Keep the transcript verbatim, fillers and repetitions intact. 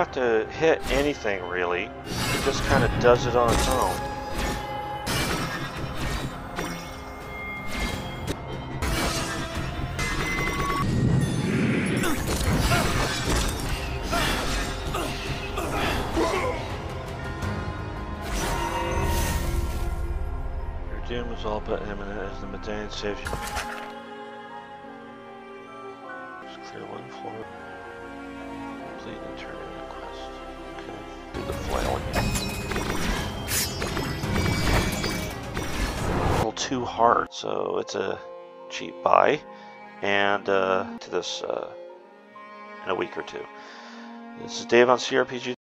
have to hit anything really. It just kind of does it on its own. Your doom is all but imminent as the medallion saves you. Just clear one floor. Complete and turn in the quest. Okay. Do the flail again. A little too hard, so it's a cheap buy. And uh, to this uh, in a week or two. This is Dave on C R P G